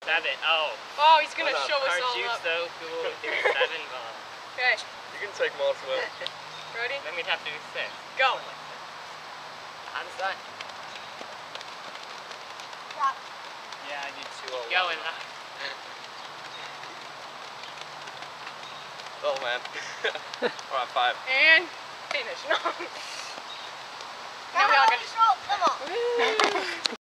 7. Oh. Oh, he's gonna show us all Juice, up. though. Cool. Do 7 ball. Okay. You can take them all as well. Ready? Then we'd have to do 6. Go. How does that? Yeah, I need 2. Going. Oh man. Alright, 5. And finish. No. Now we all gotta. Come on.